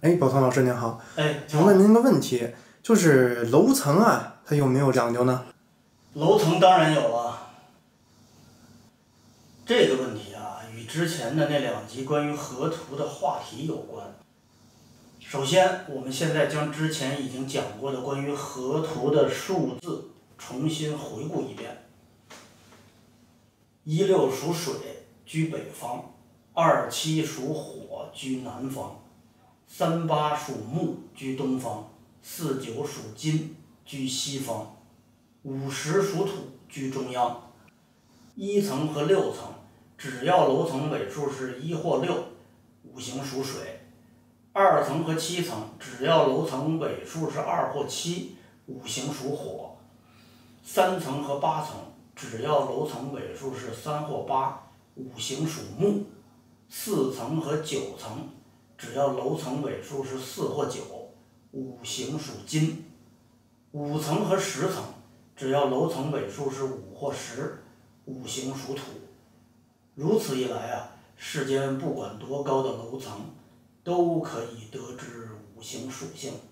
哎，宝涛老师您好， 哎， 想问您个问题，就是楼层啊，它有没有讲究呢？ 楼层当然有了。这个问题啊，与之前的那两集关于河图的话题有关。首先，我们现在将之前已经讲过的关于河图的数字重新回顾一遍。16属水，居北方；27属火，居南方；38属木，居东方；49属金，居西方；50属土，居中央。1层和6层，只要楼层尾数是1或6，五行属水；2层和7层，只要楼层尾数是2或7，五行属火；3层和8层，只要楼层尾数是3或8，五行属木；4层和9层，只要楼层尾数是4或9，五行属金；5层和10层，只要楼层尾数是5或10，五行属土。如此一来啊，世间不管多高的楼层，都可以得知五行属性。